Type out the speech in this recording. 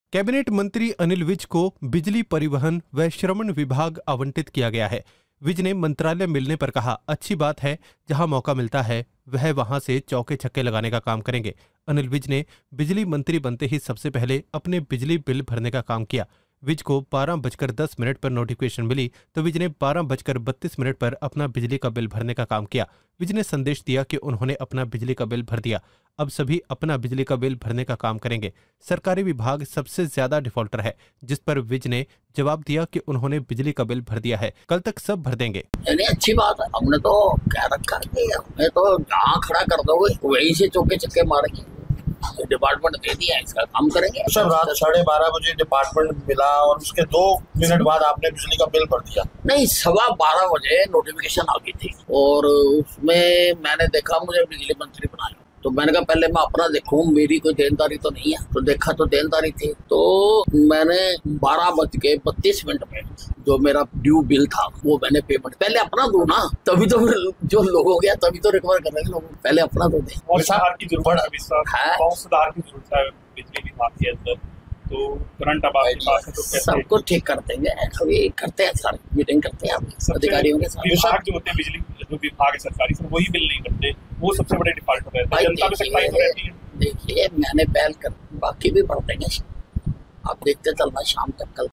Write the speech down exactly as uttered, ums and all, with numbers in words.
Cabinet मंत्री अनिल विज को बिजली, परिवहन व श्रम विभाग आवंटित किया गया है। विज ने मंत्रालय मिलने पर कहा, अच्छी बात है, जहां मौका मिलता है वह वहां से चौके छक्के लगाने का काम करेंगे। अनिल विज ने बिजली मंत्री बनते ही सबसे पहले अपने बिजली बिल भरने का काम किया। विज को बारह बजकर दस मिनट पर नोटिफिकेशन मिली तो विज ने बारह बजकर बत्तीस मिनट पर अपना बिजली का बिल भरने का काम किया। विज ने संदेश दिया कि उन्होंने अपना बिजली का बिल भर दिया, अब सभी अपना बिजली का बिल भरने का काम करेंगे। सरकारी विभाग सबसे ज्यादा डिफॉल्टर है, जिस पर विज ने जवाब दिया कि उन्होंने बिजली का बिल भर दिया है, कल तक सब भर देंगे। अच्छी बात है, हमने तो कह रखा है, हमें तो जहाँ खड़ा कर दोगे वहीं से चौके छक्के मारेंगे। डिपार्टमेंट दे दिया है, इसका काम करेंगे। सर रात साढ़े बारह बजे डिपार्टमेंट मिला और उसके दो मिनट बाद आपने बिजली का बिल भर दिया। नहीं, सवा बारह बजे नोटिफिकेशन आ गई थी और उसमें मैंने देखा मुझे बिजली मंत्री बनाया, तो मैंने कहा पहले मैं अपना देखूं, मेरी कोई देनदारी तो नहीं है। तो देखा तो देनदारी थी, तो मैंने बारह बज के बत्तीस मिनट में जो मेरा ड्यू बिल था वो मैंने पेमेंट पहले अपना दूं ना, तभी तो जो लोग हो गया तभी तो रिकवर करेंगे लोग, पहले अपना दो दे। और सुधार की जरूरत है, बहुत सुधार की जरूरत है बिजली विभाग के अंदर, तो तुरंत अब आपके पास है तो सबको ठीक कर देंगे। अभी करते हैं सर, मीटिंग करते हैं अधिकारियों के साथ। विभाग जो होते हैं बिजली जो विभाग है सरकारी, सर वही बिल नहीं करते, वो सबसे बड़े डिफॉल्टर रहते हैं। जनता में सख्ताई तो रहती है। देखिए मैंने पहल कर, बाकी भी बढ़ देंगे, आप देखते चलना शाम तक कल